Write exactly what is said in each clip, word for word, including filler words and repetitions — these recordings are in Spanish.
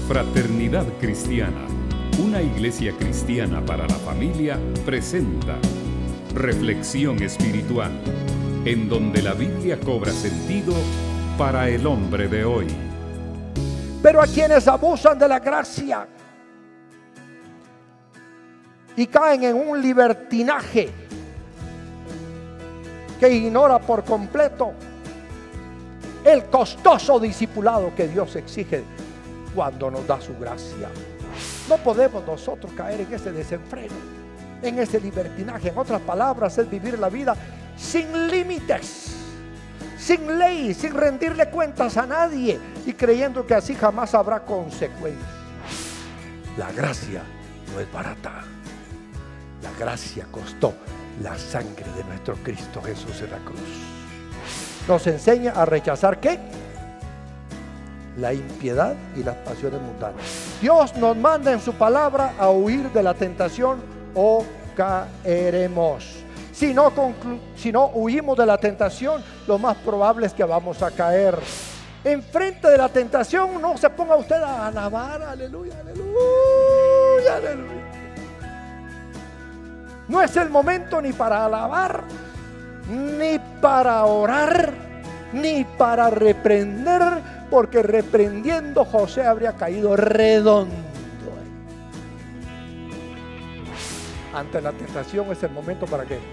Fraternidad Cristiana, una iglesia cristiana para la familia, presenta Reflexión Espiritual, en donde la Biblia cobra sentido para el hombre de hoy. Pero a quienes abusan de la gracia y caen en un libertinaje que ignora por completo el costoso discipulado que Dios exige cuando nos da su gracia. No podemos nosotros caer en ese desenfreno, en ese libertinaje. En otras palabras, es vivir la vida sin límites, sin ley, sin rendirle cuentas a nadie y creyendo que así jamás habrá consecuencias. La gracia no es barata. La gracia costó la sangre de nuestro Cristo Jesús en la cruz. Nos enseña a rechazar ¿qué? La impiedad y las pasiones mundanas. Dios nos manda en su palabra a huir de la tentación o caeremos. Si no, conclu- si no huimos de la tentación, lo más probable es que vamos a caer. Enfrente de la tentación, no se ponga usted a alabar, aleluya, aleluya, aleluya. No es el momento ni para alabar, ni para orar, ni para reprender, porque reprendiendo José habría caído redondo. Ante la tentación es el momento para qué.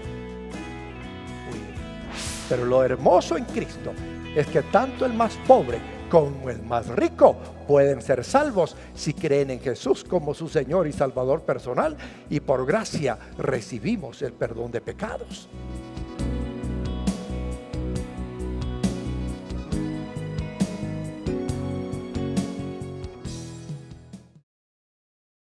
Pero lo hermoso en Cristo es que tanto el más pobre como el más rico pueden ser salvos si creen en Jesús como su Señor y Salvador personal, y por gracia recibimos el perdón de pecados.